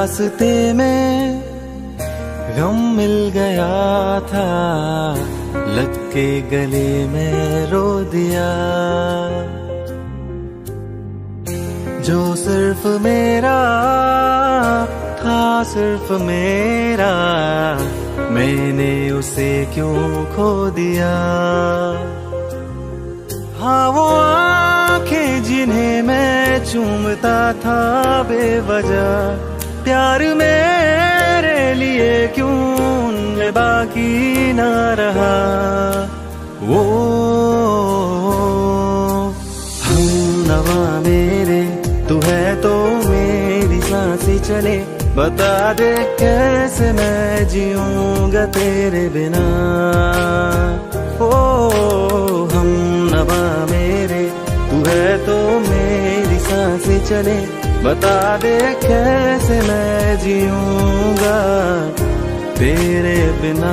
रास्ते में गम मिल गया था, लग के गले में रो दिया। जो सिर्फ मेरा था, सिर्फ मेरा, मैंने उसे क्यों खो दिया। हाँ वो आंखें जिन्हें मैं चूमता था बेवजह, प्यार मेरे लिए क्यों उनमें बाकी ना रहा। वो हमनवा मेरे, तू है तो मेरी सांसें चले, बता दे कैसे मैं जीऊंगा तेरे बिना। ओ हमनवा मेरे, तू है तो मेरी सांसें चले, बता दे कैसे मैं जीऊंगा तेरे बिना।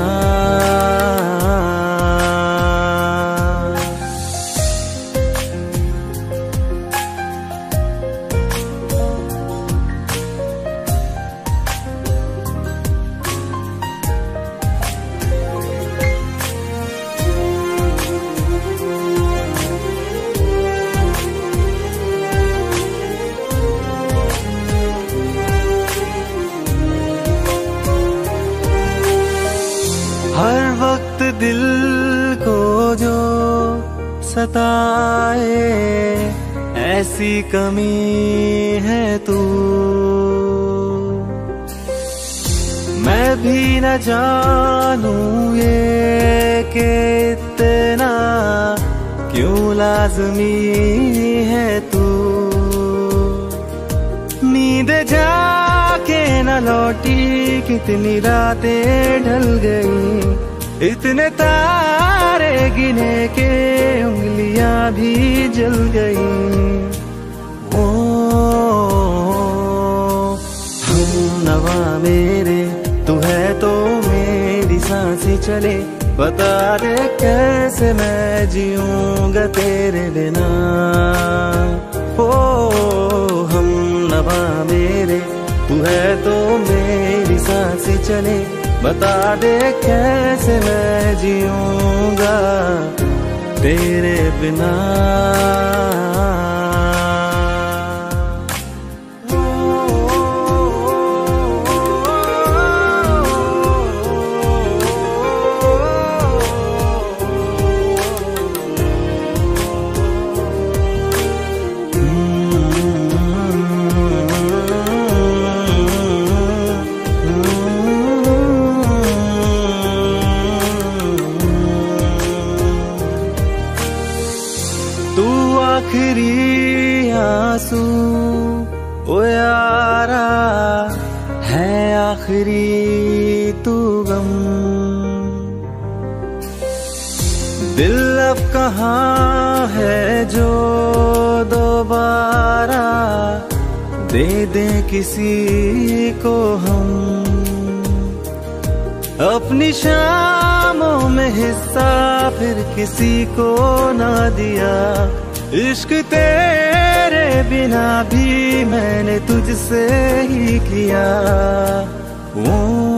हर वक्त दिल को जो सताए, ऐसी कमी है तू। मैं भी न जानूं ये कि इतना क्यों लाज़मी है तू। नींद जाके न लौटी, कितनी रातें ढल गई, इतने तारे गिने के उंगलियां भी जल गई। ओ हमनवा मेरे, तू है तो मेरी सांसें चले, बता दे कैसे मैं जीऊंगा तेरे बिना। ओ हमनवा मेरे, तू है तो मेरी सांसें चले, बता दे कैसे मैं जीऊंगा तेरे बिना। आखिरी आंसू ओ यारा है, आखिरी तू गम। दिल अब कहाँ है जो दोबारा दे दे किसी को हम। अपनी शामों में हिस्सा फिर किसी को ना दिया, इश्क तेरे बिना भी मैंने तुझसे ही किया। ओ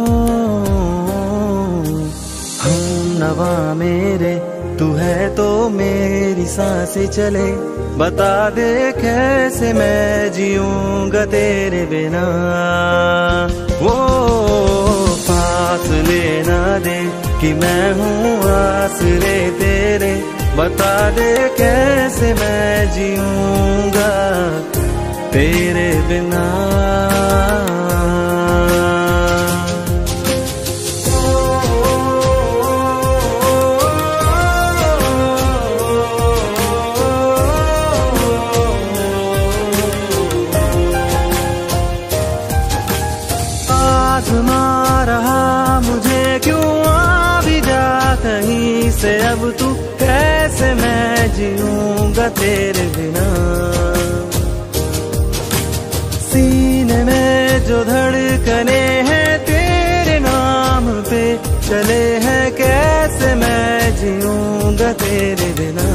हमनवा मेरे, तू है तो मेरी सांसें चले, बता दे कैसे मैं जीऊंगा तेरे बिना। वो फासले ना दे कि मैं हूँ आसरे तेरे, बता दे कैसे मैं जीऊंगा तेरे बिना। आज़मा रहा मुझे क्यों आ भी जा कहीं से, अब तू कैसे मैं जीऊंगा तेरे बिना। सीने में जो धड़कने हैं तेरे नाम पे चले हैं, कैसे मैं जीऊंगा तेरे बिना।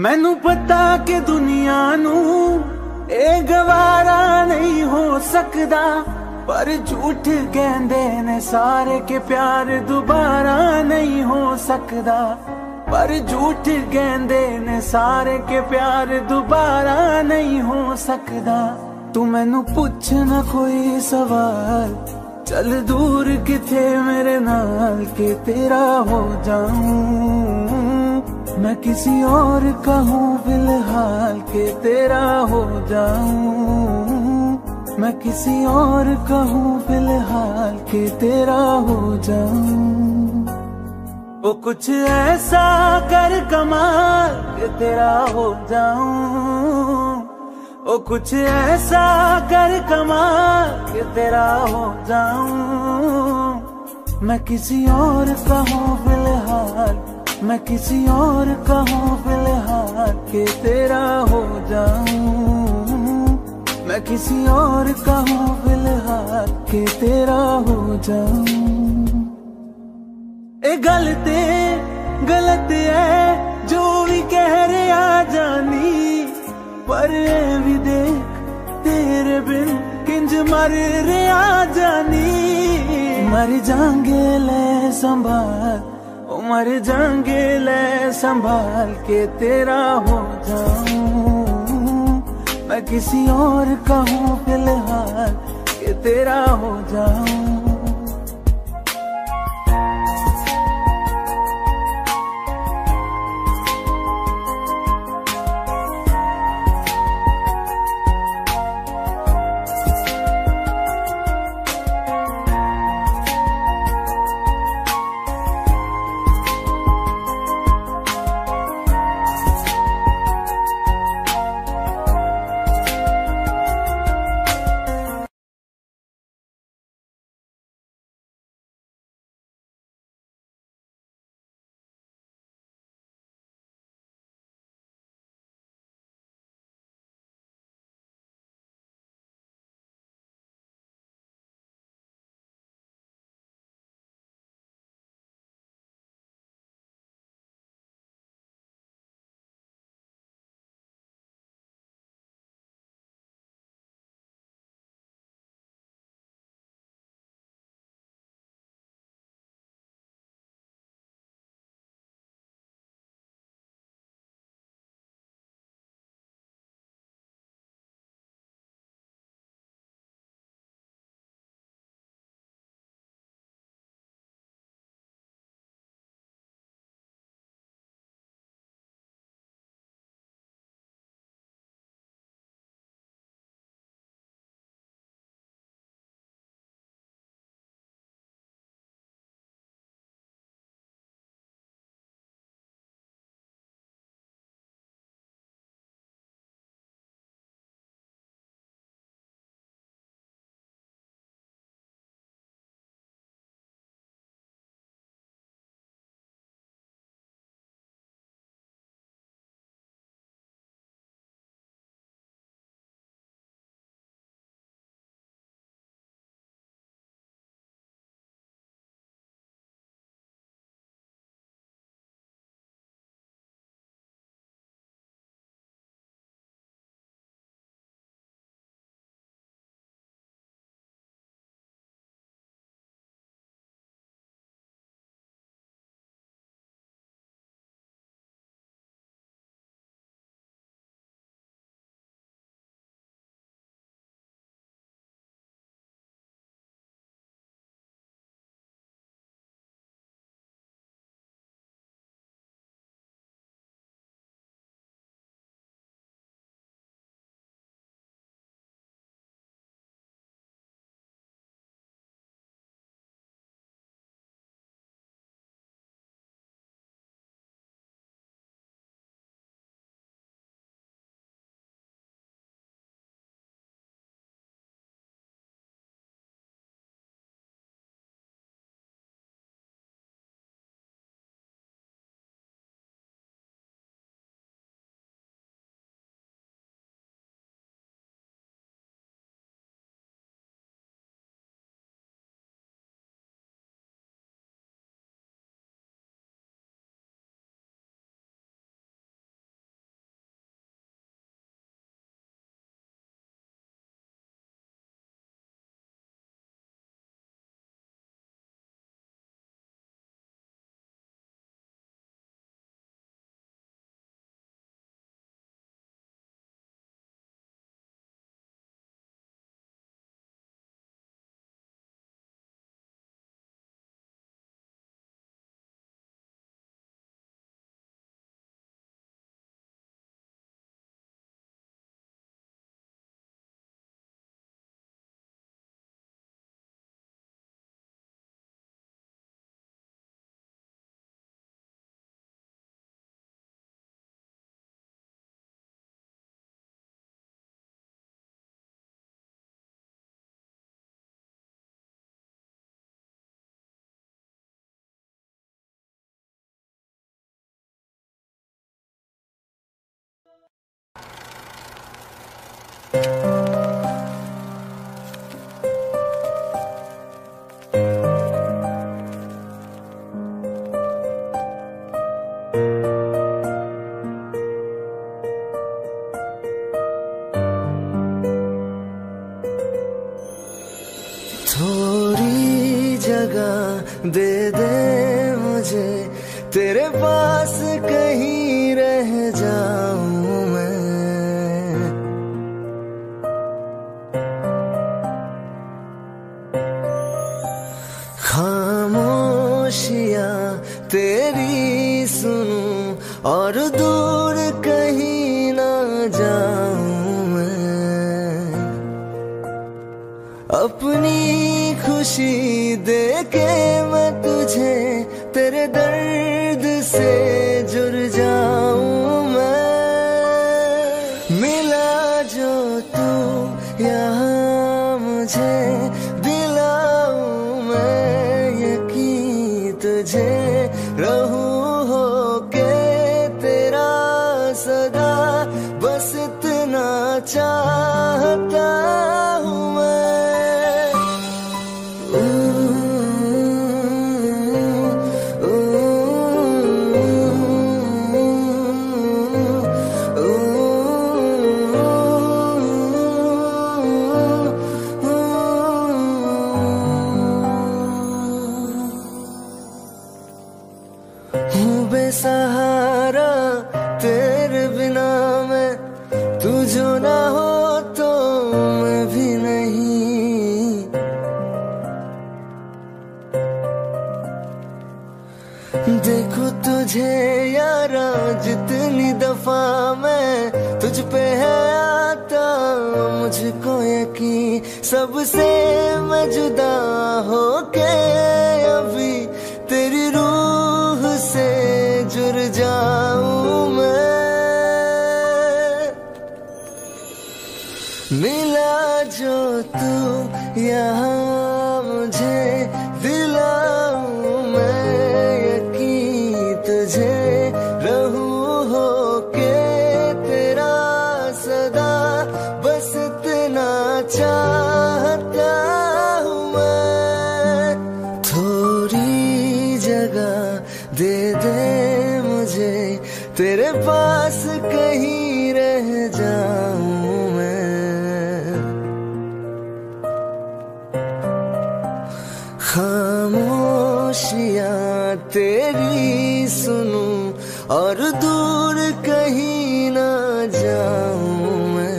मैनू पता कि दुनिया नू ए गवारा नहीं हो सकदा, पर झूठ कहंदे ने सारे के प्यार दोबारा नहीं हो सकदा। पर झूठ कहंदे ने सारे के प्यार दोबारा नहीं हो सकदा। तू मैनू पुछ ना कोई सवाल, चल दूर किथे मेरे नाल के तेरा हो जाऊं। मैं किसी और का हूँ फिलहाल के तेरा हो जाऊं। मैं किसी और का हूँ फिलहाल के तेरा हो जाऊं। वो कुछ ऐसा कर कमाल के तेरा हो जाऊं। वो कुछ ऐसा कर कमाल के तेरा हो जाऊं। मैं किसी और का हूँ फिलहाल, मैं किसी और का हूँ फिलहाल के तेरा हो जाऊं। मैं किसी और का हूँ फिलहाल के तेरा हो जाऊं। ए गलत है जो भी कह रहे आ जानी, पर ए भी देख तेरे बिन किंज मर रहे आ जानी। मर जाएंगे ले संभाल, ओ मर जाएंगे ले संभाल के तेरा हो जाऊं। मैं किसी और का हूँ फिलहाल के तेरा हो जाऊं। दे दे मुझे, तेरे पास कहीं रह जाऊं मैं। खामोशियां तेरी सुनूं और दूर कहीं ना जाऊं मैं। अपनी खुशी देके मैं तुझे तेरे दर्द से जुड़ जाऊं मैं। मिला जो तू यहाँ मुझे, दिलाऊं मैं यकीन तुझे, रहूं होके तेरा सदा, बस इतना चाहता हूँ मैं। हूँ बेसहारा तेरे बिना मैं, तू जो ना हो तो मैं भी नहीं। देखो तुझे यारा जितनी दफा मैं तुझ पे है आता, मुझको यकीन सबसे मैं जुदा होके अभी तेरी रूह से जुड़ जाऊं मैं। मिला जो तू यहाँ मुझे, दिलाऊं मैं यकीन तुझे, रहूं होके तेरा सदा, बस इतना चाहता हूँ मैं। थोड़ी जगह दे दे मुझे, तेरे पास कहीं रह जाऊं मैं। खामोशियां तेरी सुनूं और दूर कहीं ना जाऊं मैं।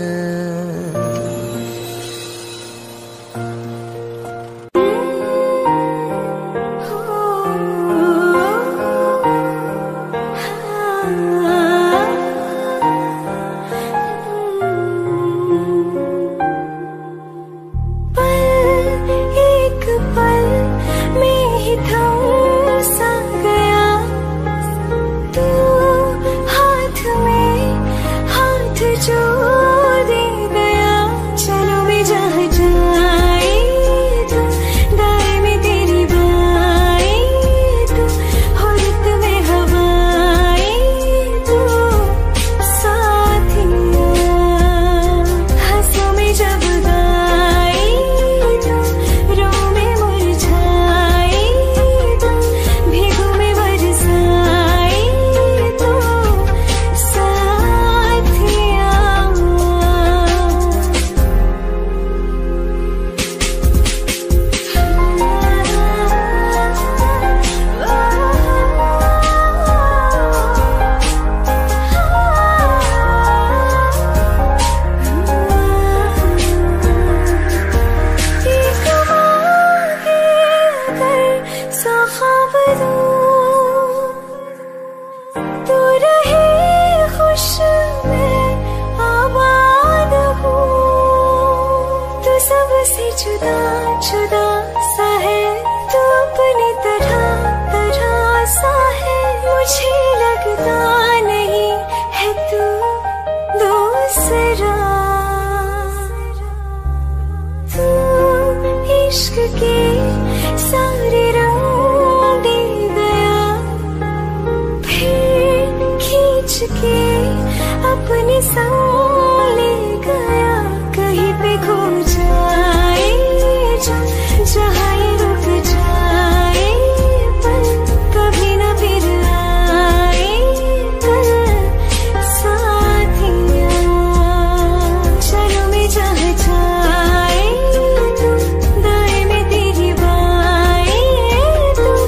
जुदा जुदा सा है तू, अपनी तरह तरह सा है, मुझे लगता नहीं है तू दूसरा। तू इश्क के सारे रंग दे गया, फिर खींच के अपने संग ले गया। कहीं पे खो जाए जहाँ ये रुक जाए, पर कभी न फिर आए कल साथिया। चलो मैं जहाँ जाए तू, दाएं में तेरी बाएं तू,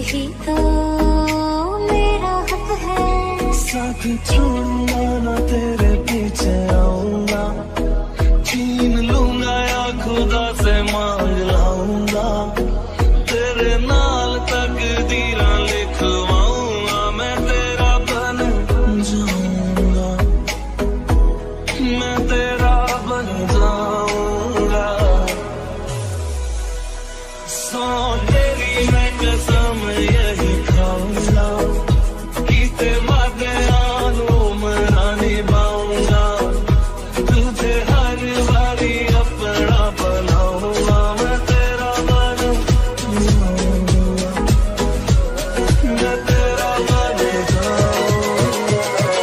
यही तो मेरा हक है। साथ छोड़ूंगा ना तेरे पीछे आऊंगा, छीन लूंगा या खुदा से मांग लाऊंगा, तेरे नाल तकदीरां लिखवाऊंगा, मैं तेरा बन जाऊंगा, मैं तेरा बन जाऊंगा। सौ तेरी मैं कसम यही खाऊंगा, कीते वादे आनू मना निभाऊंगा, तुझे हर बारी अपना बनाऊंगा, मैं तेरा बन जाऊंगा, मैं तेरा बन जाऊंगा।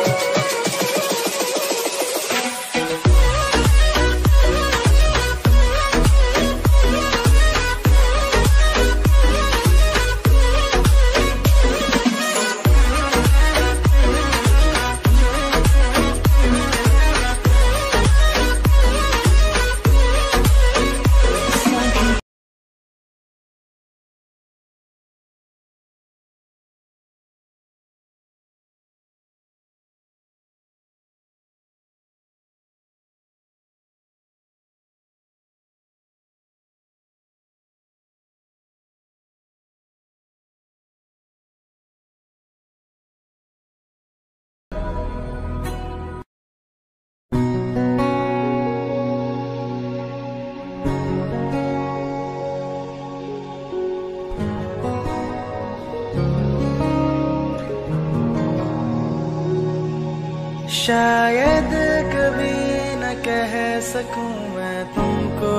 शायद कभी न कह सकूं मैं तुमको,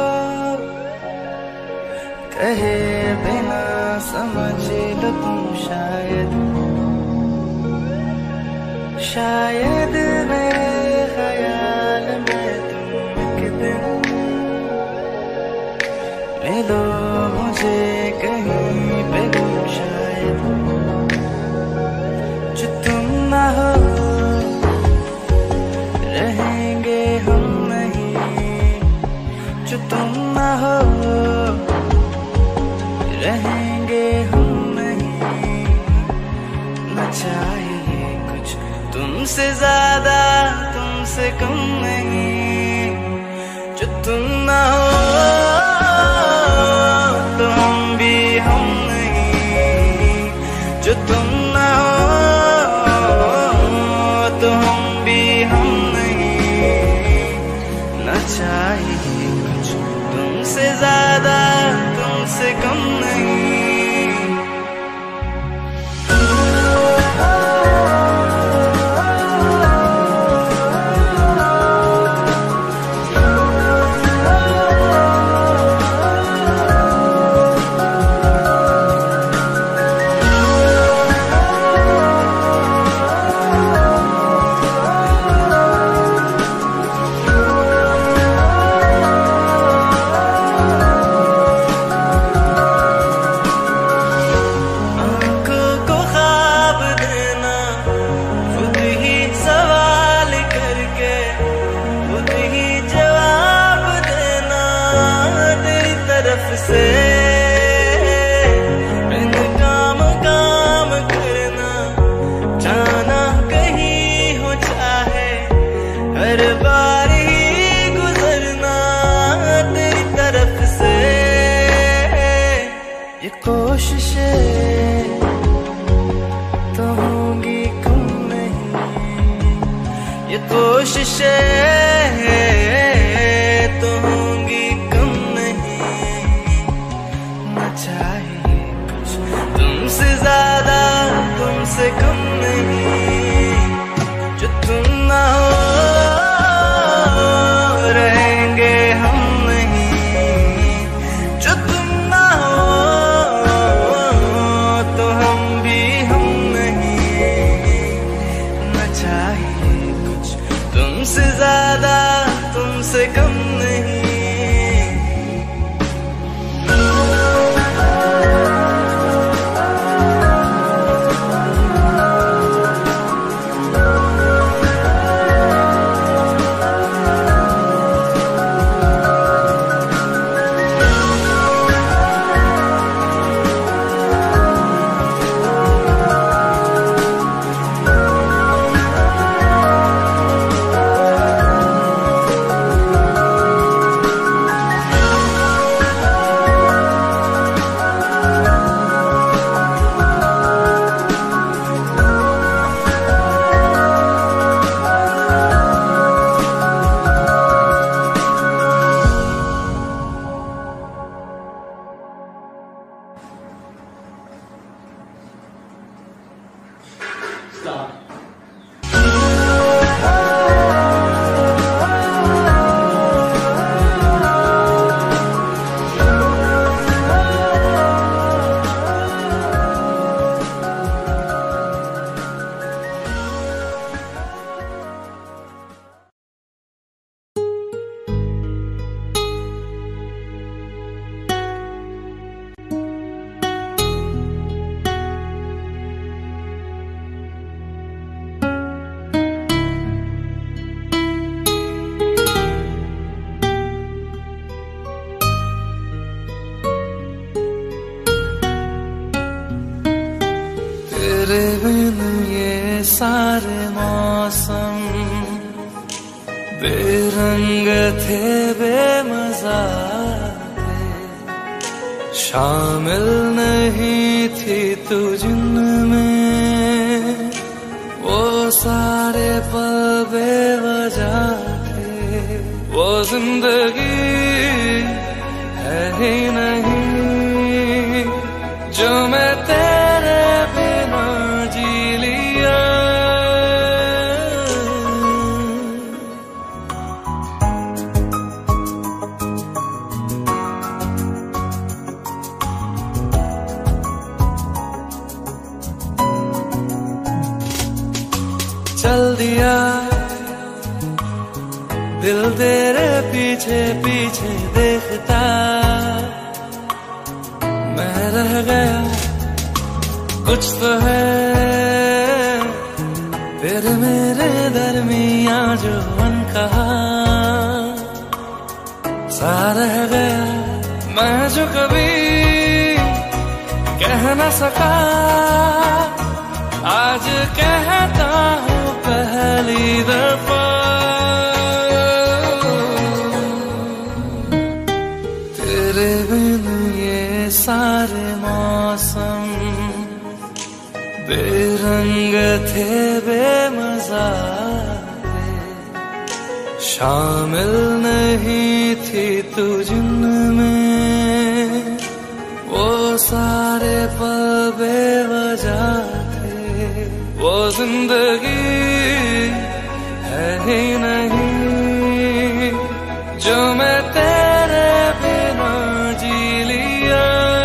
कहे बिना समझ लो तुम शायद, शायद मेरे ख्याल में तुम एक दिन मिलो मुझे कहीं पे तुम शायद, जो तुम ना हो रहेंगे हम नहीं, जो तुम ना हो रहेंगे हम नहीं, न चाहिए कुछ तुमसे ज्यादा तुमसे कम नहीं, जो तुम ना हो तो हम भी हम नहीं, जो तुम ना हो तो हम भी हम चाहिए कुछ तुमसे ज्यादा तुमसे कम नहीं। से काम काम करना, जाना कहीं हो चाहे हर बार ही गुजरना तेरी तरफ से, ये कोशिशें तो होंगी कम नहीं, ये कोशिशें तो होंगी कम नहीं, न चाहिए कुछ तुमसे ज्यादा तुमसे कम नहीं, जो तुम ना हो रहेंगे हम नहीं, जो तुम ना हो तो हम भी हम नहीं, न चाहिए कुछ तुमसे ज्यादा तुमसे कम नहीं। तेरे बिन ये सारे मौसम बेरंग थे, बेमजा थे, शामिल नहीं थी तू जिनमें, वो सारे पल बेवजह थे, वो जिंदगी है ही नहीं जो मैं तेरे बिना जी लिया। चल दिया दिल तेरे पीछे पीछे देखता, मैं रह गया कुछ तो है तेरे मेरे दरमिया जो अनकहा सा रह गया, मैं जो कभी कह न सका आज कहता हूँ पहली दफा। तेरे बिन ये सारे मौसम बेरंग थे, बेमजा थे, शामिल नहीं थी तू जिनमें, वो सारे पल बेवजह थे, वो जिंदगी है ही नहीं जो मैं तेरे बिना जी लिया।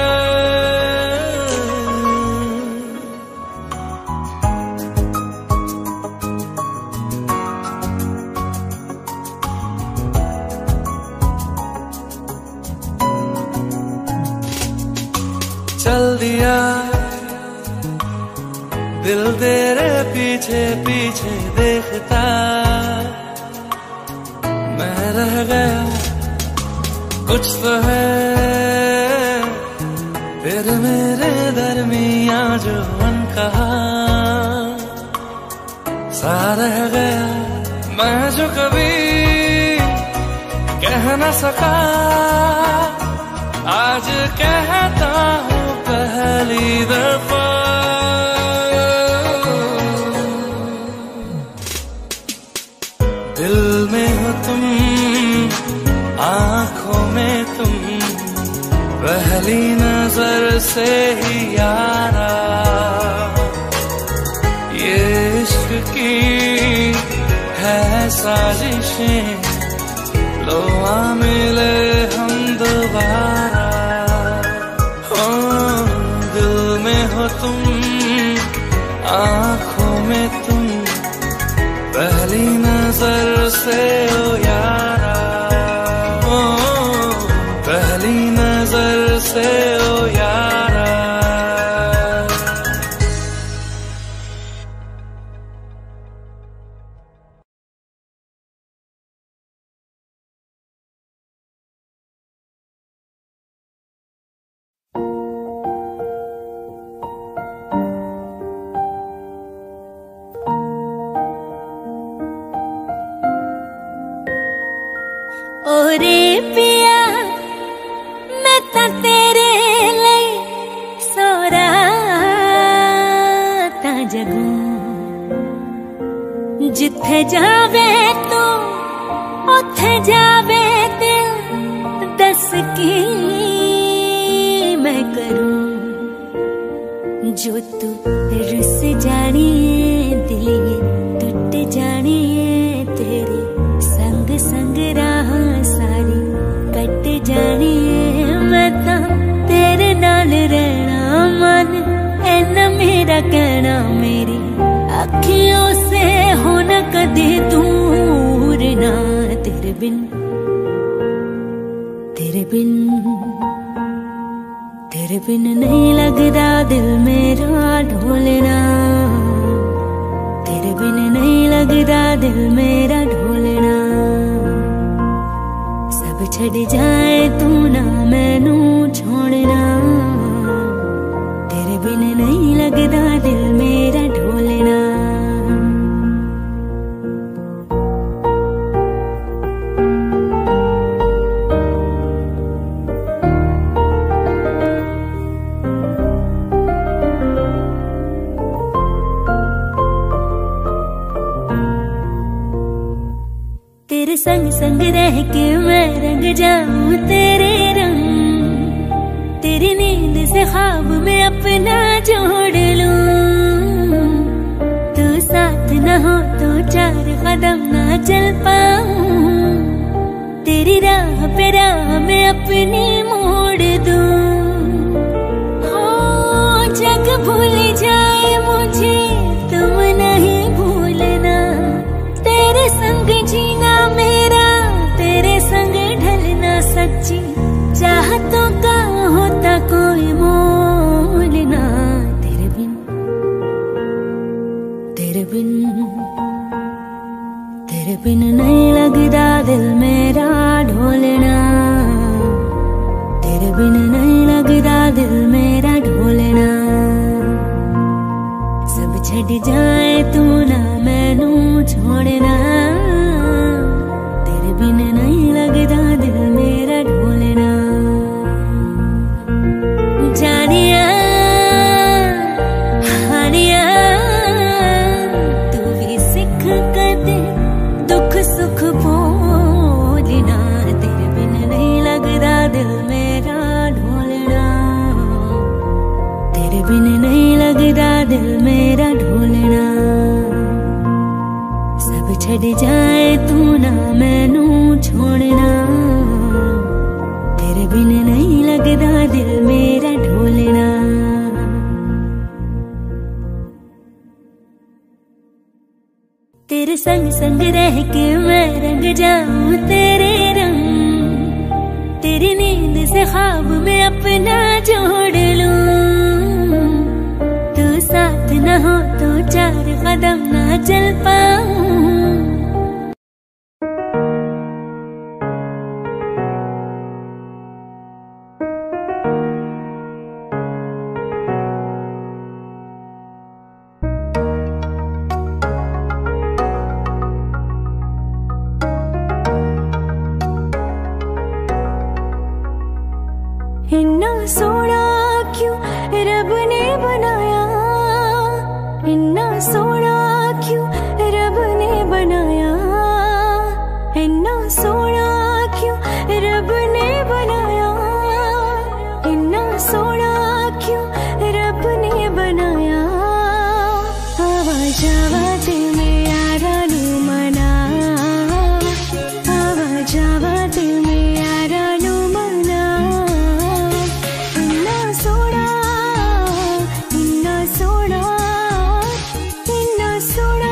चल दिया दिल तेरे पीछे पीछे देखता, मैं रह गया कुछ तो है तेरे मेरे दरमिया जो अनकहा सा रह गया, मैं जो कभी कह न सका आज कहता हूँ पहली दफा। दिल में हो तुम, आँखों में तुम, पहली नजर से ही यारा, ये इश्क की है साजिशें, लो आ मिले हम दोबारा। दिल में हो तुम, आँखों में तुम, पहली नजर से ओ यारा, ओ पहली नजर से ओ यारा। ओरे पिया मैं तां तेरे लिए सोरा तां जगूं, जिथे जावे तू उथे जावे दिल, दस की मैं करूं जो तू रुस जानी दिलिए टूट जानी तेरे संग संग राह सारी कट जानी, मैं तां तेरे नाल रहना मन ऐना मेरा कहना, मेरी अखियों से हो न कदे दूर ना, तेरे बिन तेरे बिन तेरे बिन नहीं लगदा दिल मेरा ढोलना, तेरे बिन नहीं लगदा दिल मेरा ढोलना। सब छड़ जाए तू ना मैनू छोड़ना, तेरे बिन नहीं लगदा दिल मेरा तेरे संग संग रह के मैं रंग जाऊं तेरे रंग, तेरी नींद से ख्वाब में अपना जोड़ लूं। तू साथ न हो तो 4 कदम ना चल पाऊं, तेरी राह पे राह में अपनी मोड़ दूं। हो जग भूल जाए मुझे तुम नहीं भूलना, तेरे संग जीना मेरा तेरे संग ढलना सच्ची चाहतों का होता कोई मोल ना। तेरे बिन तेरे बिन तेरे बिन नहीं लगदा दिल मेरा ढोलना, तेरे बिन नहीं लगदा दिल मेरा ढोलना। सब छड़ जाए तू ना मैनू छोड़ना, तेरे बिन नहीं लगदा दिल मेरा ढोलना। जानिया हानिया तू भी सिख कदे दुख सुख बोलना, तेरे बिन नहीं लगदा दिल मेरा ढोलना, तेरे बिन नहीं लगदा दिल मेरा ढोलना। सब छड़ जाए तू ना मैनू छोड़ना, तेरे बिन नहीं लगदा दिल मेरा ढोलना। तेरे संग संग रह के मैं रंग जाऊं तेरे रंग, तेरी नींद से ख्वाब में अपना जोड़ लूं। तू साथ न हो तो 4 कदम ना चल पाऊं। इन्ना सोना क्यों रब ने बनाया, इन्ना सोना क्यों रब ने बनाया, इन्ना सोना क्यों रब ने बनाया, इन्ना सोना क्यों रब ने बनाया। आवाज आवाज में यारा नू मना, आवाज आवाज में यारा नू मना। इन्ना सोना इन्ना सोना इन्ना सोना।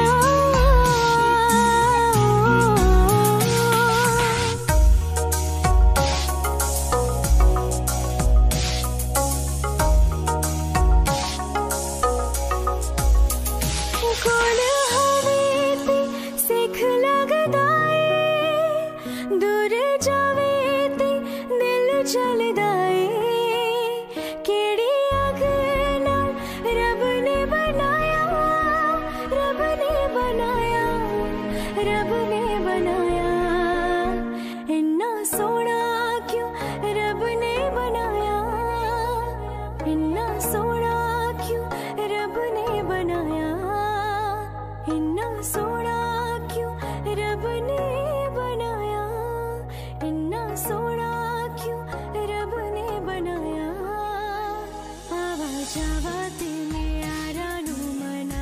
कौन हवे ते सिख लगदा ए, दूर जावे ते दिल चलदा ए। केड़ी अग नाल रब ने बनाया, रब ने बनाया, रब ने बनाया। इन्ना सोना क्यों रब ने बनाया, इन्ना सोना क्यों रब ने बनाया, इन्ना सोना क्यों रब ने बनाया, इन्ना सोना क्यों रब ने बनाया। आवाज आवाज में यारा नू मना,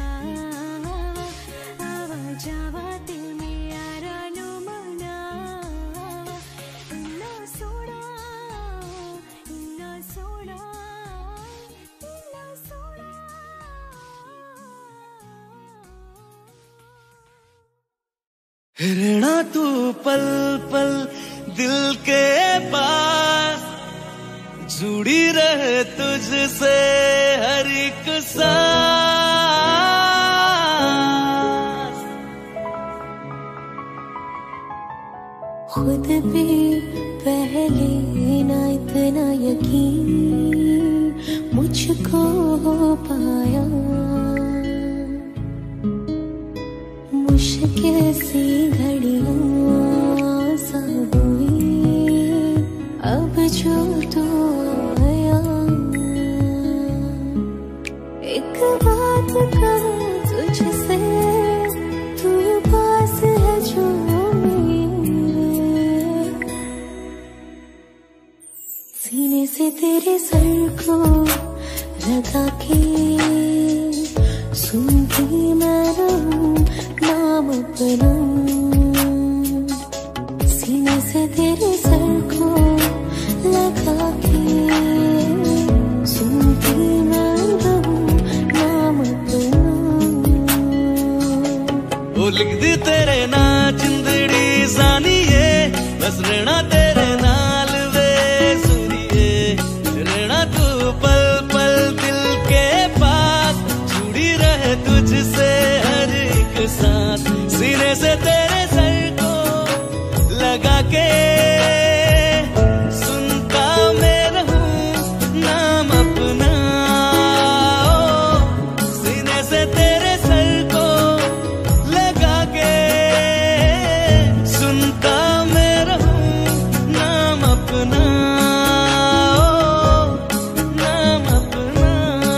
आवाज आवाज में यारा नू मना। इन्ना सोना इन्ना सोना इन्ना सोना। रहना तू पल पल दिल के पास, जुड़ी रहे तुझसे हर एक सांस। खुद भी पहले ना इतना यकीन मुझको हो पाया, मुश्किल सी घड़ियां सब हुई अब जो तो आया। एक बात कहूं तुझसे, तू पास है जो मेरे, से तेरे सर को लगा के सुनती मैं रहूं नाम अपना। सीने से तेरे सर को लगा के सुनती मैं रहूं नाम अपना। वो लिख दी तेरे ना जिंदड़ी जानिए, बस रहना तेरे नाल वे सुनिए। रहना तू पल पल दिल के पास, जुड़ी रहे तुझसे हर एक सांस। सीने से तेरे सर को लगा के सुनता मैं रहूं नाम अपना। सीने से तेरे सर को लगा के सुनता मैं रहूं नाम अपना, नाम अपना।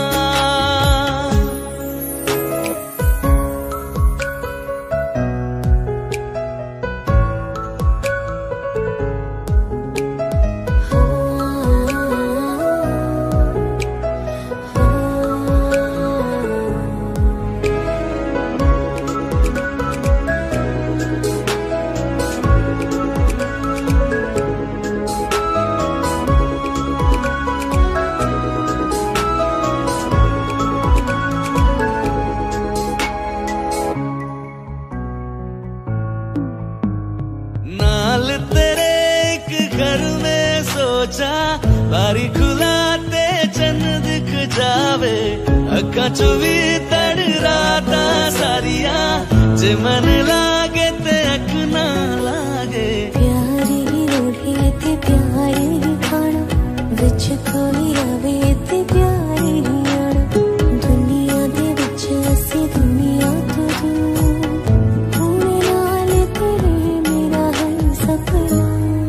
नाल तेरे एक घर में सोचा, बारी खुलाते चन दिख जावे। अखा चो भी तड़ राता सारिया, जे मन लागे ते अख ना लागे। प्यारी रोढ़ी ते प्यारी खाना, विच कोई आवे ते प्यारी आना। दुनिया दे विच असी दुनिया तो दूर, होने नाल तेरे मेरा है सपना।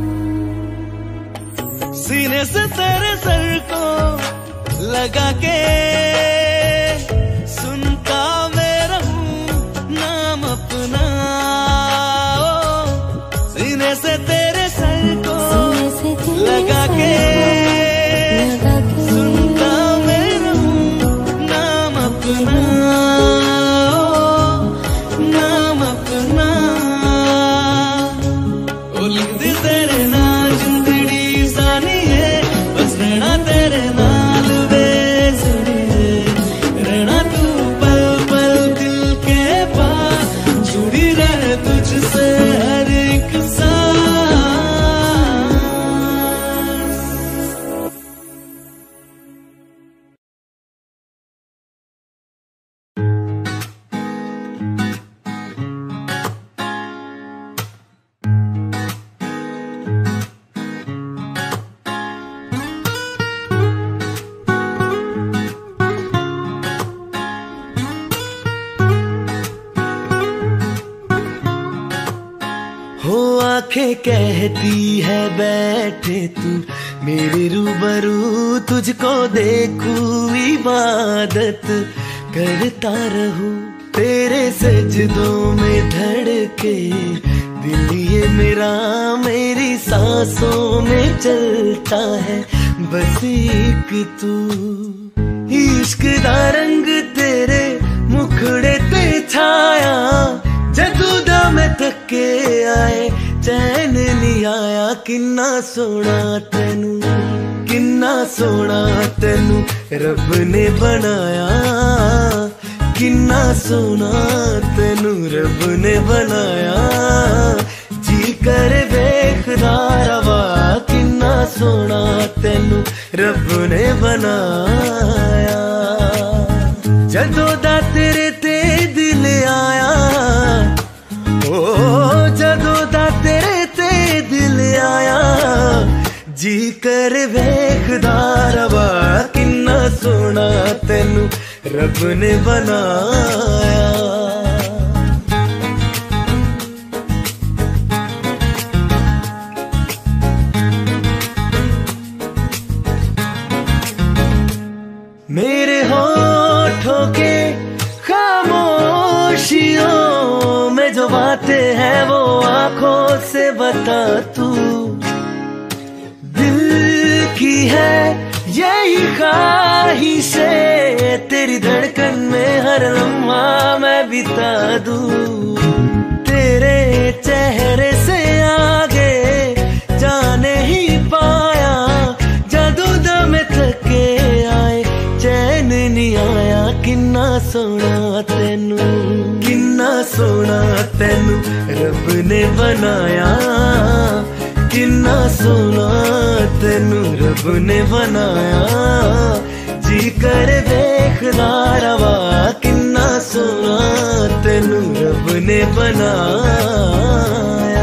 सीने से तेरे सर को लगा के सुनता मैं रहूं नाम अपना। सीने से तेरे सर को लगा के सुनता मैं रहूं नाम अपना, नाम अपना। ओ लिख दी तेरे नाल जिंदड़ी जानिए, बस रहना तेरे नाल वे सुनिए। रहना तू पल पल दिल के पास, जुड़ी रहे तुझसे हर एक सांस। हो आंखें कहती है बैठे तू मेरे रूबरू, तुझको देखूं इबादत करता रहूं। तेरे सजदों में धड़के दिल ये मेरा, मेरी सांसों में चलता है बस एक तू। इश्क दा रंग तेरे मुखड़े ते छाया, जदू दा मैं थके आए चैन नहीं आया। किन्ना सोना तेनू, किन्ना सोना तेनू रब ने बनाया। किन्ना सोना तेनू रब ने बनाया। जी कर वेखदा रवा, किन्ना सोना तेनू रब ने बनाया। जदों दा तेरे ते दिल आया, ओ जदों दा तेरे ते दिल आया। जी कर वेखदा रवा, किन्ना सोना तेनू रब ने बनाया। मेरे होठों के खामोशियों में जो बातें हैं वो आंखों से बता तू। दिल की है यही ख्वाहिश से, तेरी धड़कन में हर लम्हा मैं बिता दूं। तेरे चेहरे से आगे जाने ही पाया, जादू दम थके आए चैन नहीं आया। किन्ना सोना तेनू, किन्ना सोना तेनू रब ने बनाया, किन्ना सोना तेनू रब ने बनाया। जी कर देखदा रवा, किन्ना सोना तेनू रब ने बनाया।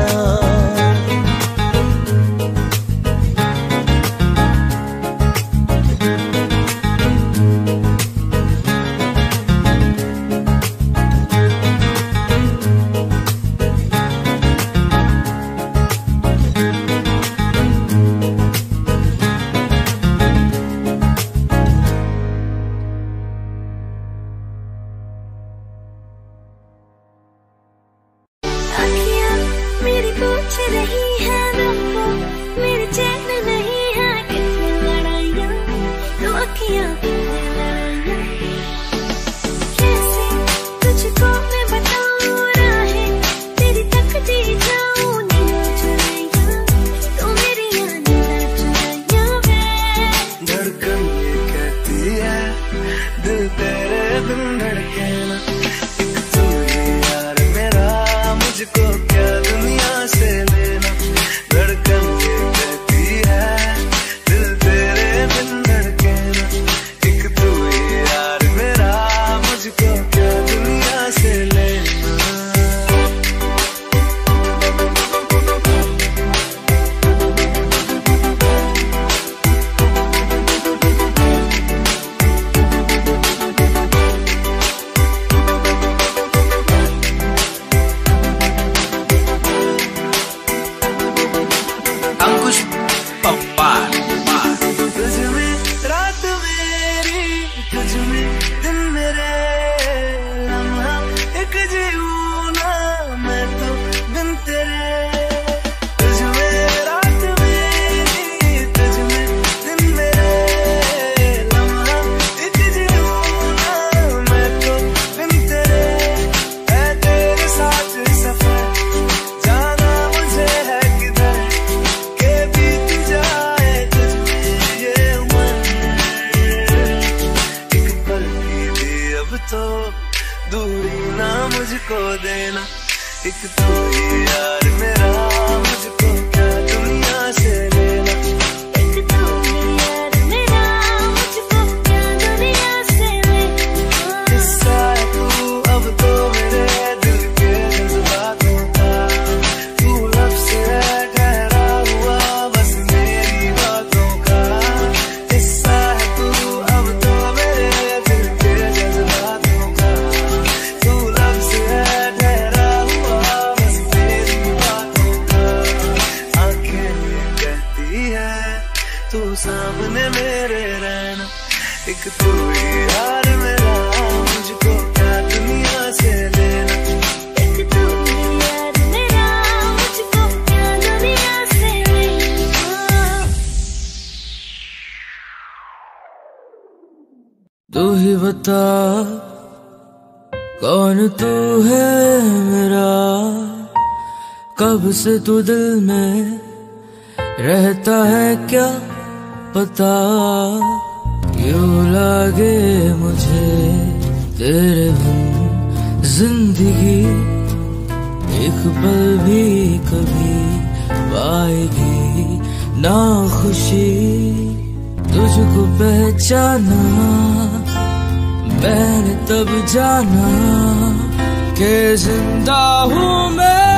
तू ही बता कौन तू है मेरा, कब से तू दिल में रहता है क्या पता। क्यों लागे मुझे तेरे बिन जिंदगी, एक पल भी कभी पाएगी ना खुशी। तुझको पहचाना मैंने तब जाना कि जिंदा हूँ मैं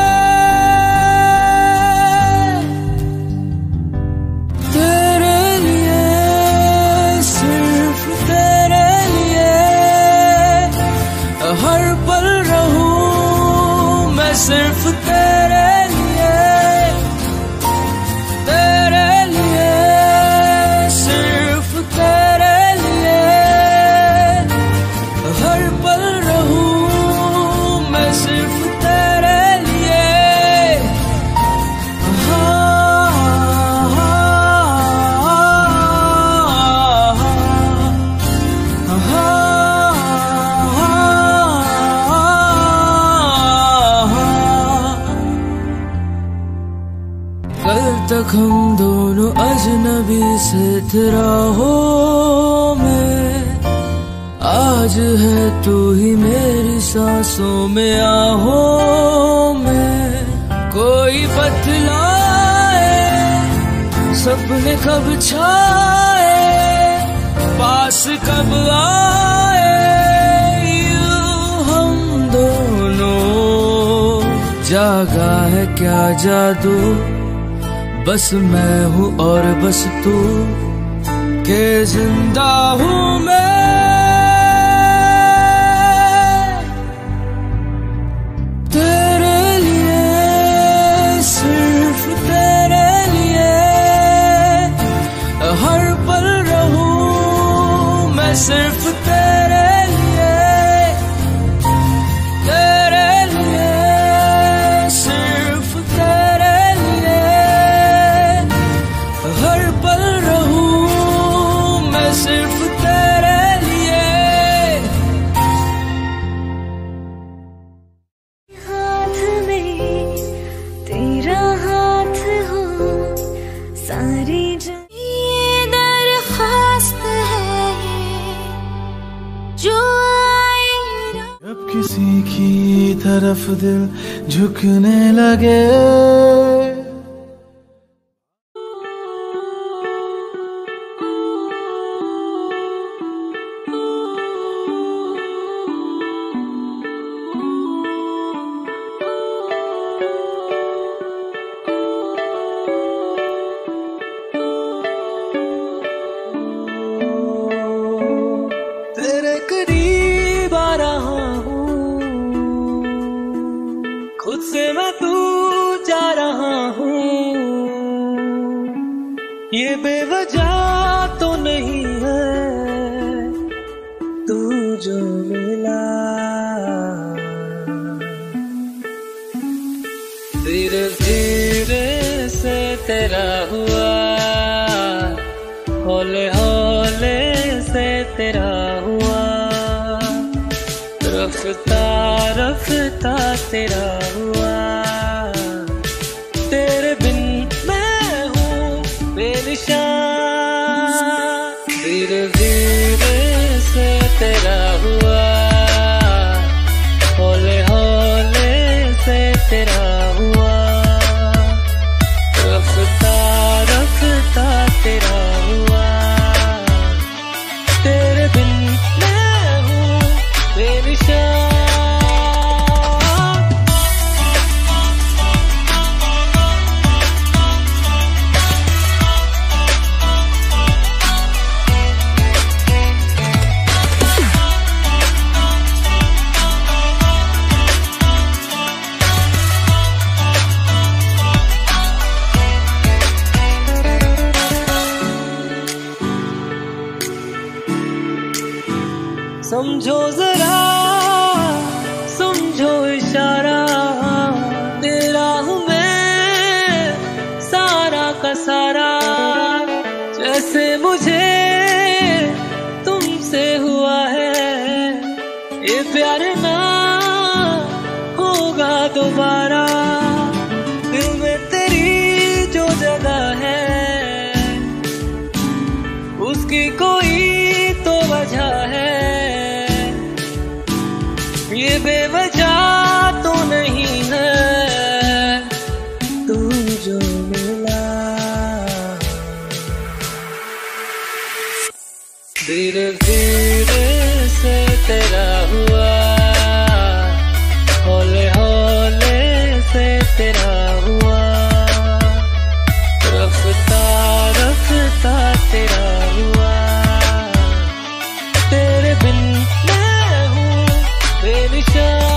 तेरे लिए, सिर्फ तेरे लिए। हर पल रहूं मैं सिर्फ तेरे लिए, तेरे लिए, सिर्फ तेरे लिए। हर पल रहूं मैं सिर्फ तेरे तक हम दोनों अजनबी से तेरा हो मैं, आज है तू ही मेरी सांसों में आहो मैं। कोई बतलाए सपने कब छाए, पास कब आए यूं हम दोनों। जागा है क्या जादू, बस मैं हूँ और बस तू, के जिंदा हूँ मैं। तेरे लिए, सिर्फ तेरे लिए हर पल रहूं मैं, सिर्फ तेरे लिए। तेरे लिए, सिर्फ तेरे लिए हर पल रहूं मैं, सिर्फ तेरे लिए। हाथ में तेरा हाथ हो, सारी ये दरख्वास्त है जो आए। जब किसी की तरफ दिल झुकने लगे, तेरे करीब आ रहा हूँ, खुद से मैं दूर जा रहा हूँ। ये बेवजह तो नहीं है तू जो मिला, धीरे धीरे से तेरा हुआ, हौले हौले से तेरा हुआ, रफ्ता रफ्ता तेरा हुआ। तेरे बिन मैं हूँ बेनिशान, धीरे धीरे से तेरा हुआ, हौले हौले से तेरा हुआ, रफ्ता रफ्ता तेरा हुआ। तेरे बिन मैं हूँ बेनिशान। समझो जरा, समझो इशारा, तेरा हूँ मैं सारा का सारा। जैसे मुझे तुमसे हुआ है, ये प्यार ना होगा दोबारा। दिल में तेरी जो जगह है, उसकी कोई तो वजह है। ये बेवजह तो नहीं है तू जो मिला, धीरे धीरे से तेरा हुआ, हौले हौले से तेरा हुआ, रफ्ता रफ्ता तेरा हुआ। तेरे बिन मैं हूँ बेनिशान।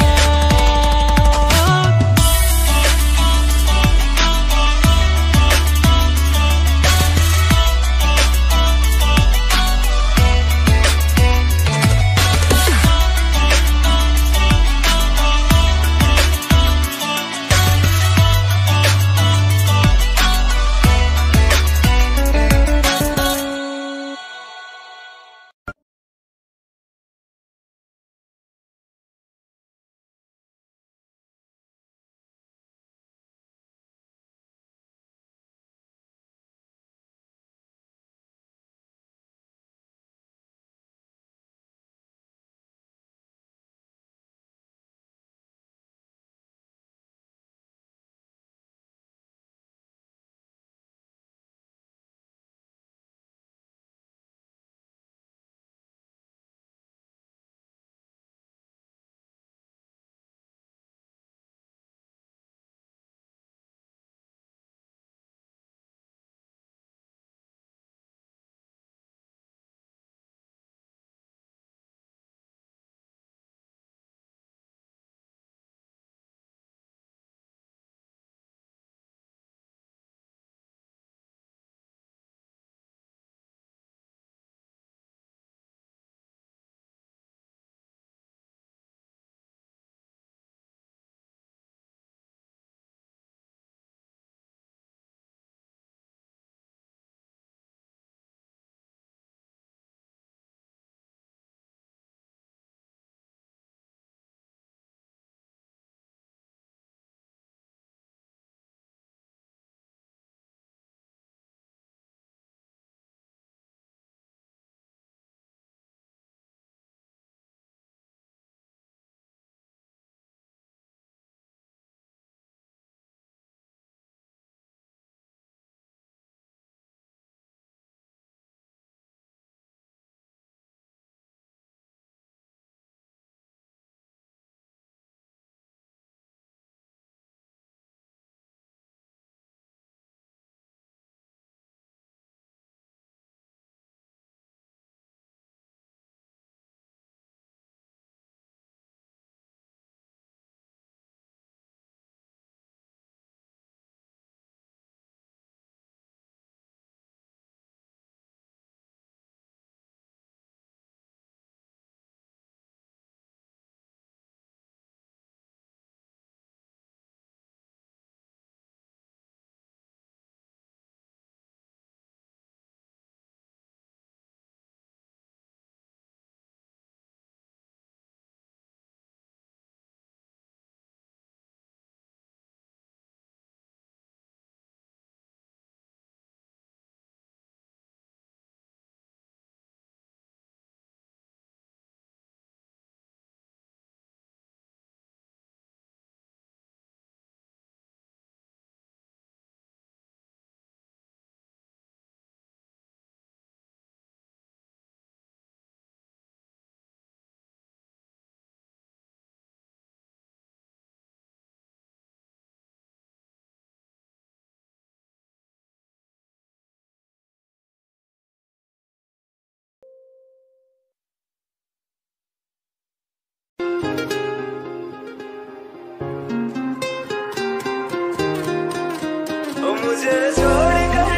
मुझे छोड़ कर,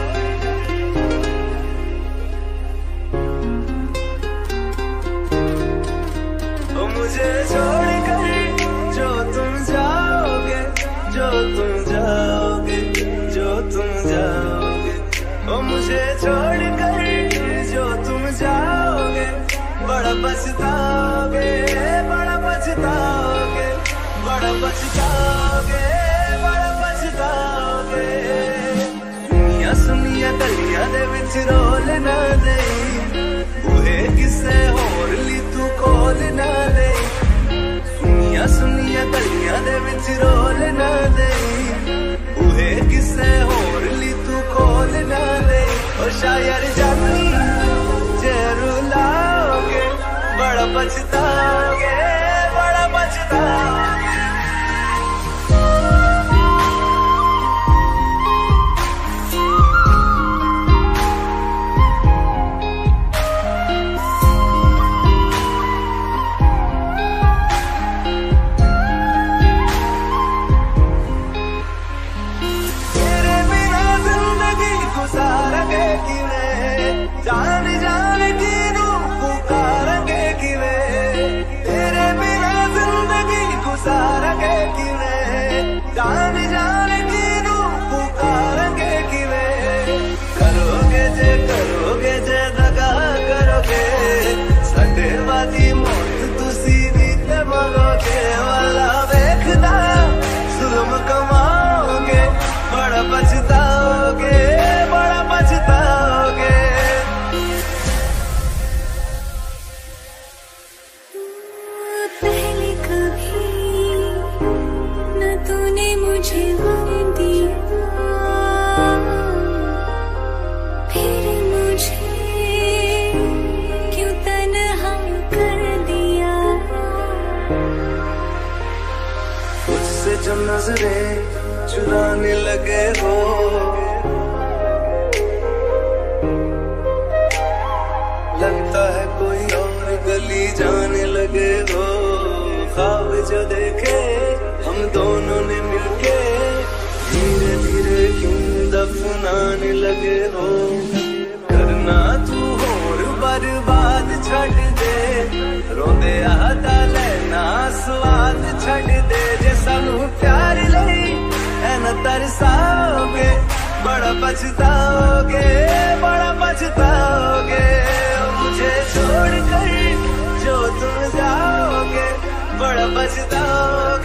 ओ मुझे छोड़ कर जो तुम जाओगे, जो तुम जाओगे, जो तुम जाओगे, ओ मुझे छोड़ कर जो तुम जाओगे, बड़ा पछताओगे, बड़ा पछताओगे, बड़ा पछताओगे, बड़ा पछताओगे। सुनिया सुनिया गलियां दे विच रोल ना दे, बूहे किसे होर ली तू खोल ना दे। सुनिया सुनिया गलियां दे विच रोल ना दे, बूहे किसे होर ली तू खोल ना दे। ओ शायर जानी जे रुलाओगे, बड़ा पछताओगे, बड़ा पछताओगे। जान जान की रूह पुकारेंगे किवे, तेरे बिना जिंदगी गुजारेंगे किवे। जान जान की रूह पुकारेंगे किवे, करोगे जे दगा करोगे, साडे वाली मौत तुसी भी ते मरोगे। वाला वेखदा जुल्म कमाओगे, बड़ा पछताओगे, बड़ा पछताओगे। पहले कभी न तूने मुझे गम दिया, फिर मुझे क्यों तन्हा कर दिया। मुझसे जो नजरें चुराने लगे हो, लगता है कोई और गली जाने लगे हो। ख्वाब जो देखे हम दोनों ने मिलके, धीरे धीरे क्यों दफनाने लगे हो। करना तू होर बर्बाद छड़ दे, रोंदे आता लेना स्वाद छड़ दे। जे सानू प्यार लई ऐना तरसाओगे, बड़ा पछताओगे, बड़ा पछताओगे। मुझे छोड़ कर जो तुम जाओगे, बड़ा पछताओगे।